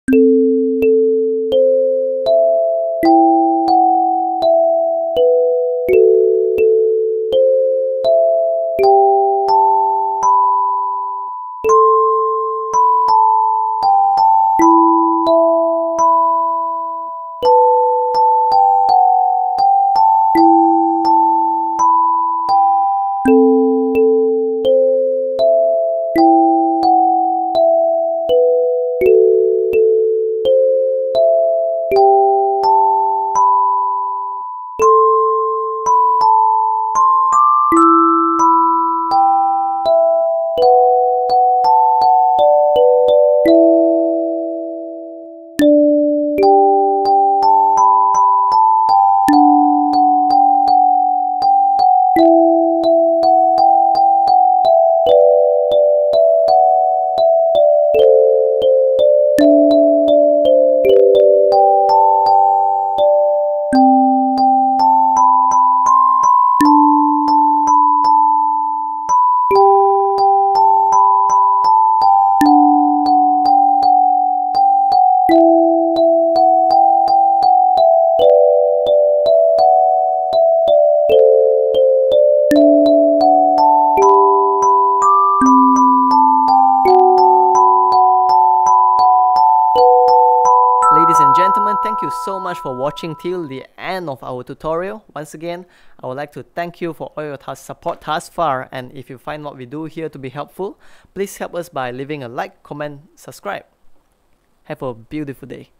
Ladies and gentlemen, thank you so much for watching till the end of our tutorial. Once again, I would like to thank you for all your support thus far, and if you find what we do here to be helpful, please help us by leaving a like, comment, subscribe. Have a beautiful day.